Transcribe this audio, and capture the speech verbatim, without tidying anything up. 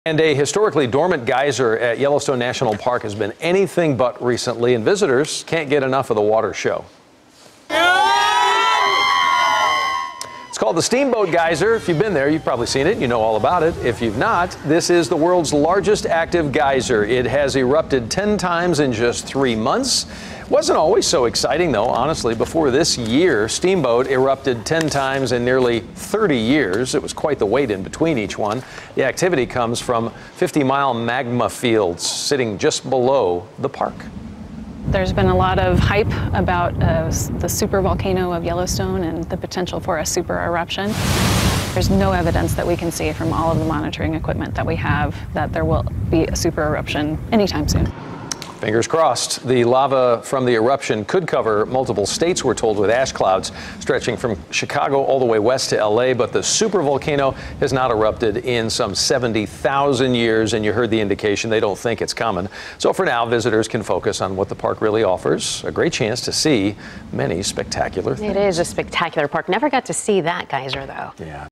And a historically dormant geyser at Yellowstone National Park has been anything but recently, and visitors can't get enough of the water show. It's called the Steamboat Geyser. If you've been there, you've probably seen it. You know all about it. If you've not, this is the world's largest active geyser. It has erupted ten times in just three months. Wasn't always so exciting, though, honestly. Before this year, Steamboat erupted ten times in nearly thirty years. It was quite the wait in between each one. The activity comes from fifty mile magma fields sitting just below the park. There's been a lot of hype about uh, the supervolcano of Yellowstone and the potential for a super eruption. There's no evidence that we can see from all of the monitoring equipment that we have that there will be a super eruption anytime soon. Fingers crossed. The lava from the eruption could cover multiple states, we're told, with ash clouds stretching from Chicago all the way west to L A, but the supervolcano has not erupted in some seventy thousand years, and you heard the indication they don't think it's coming. So for now, visitors can focus on what the park really offers. A great chance to see many spectacular things. It is a spectacular park. Never got to see that geyser, though. Yeah.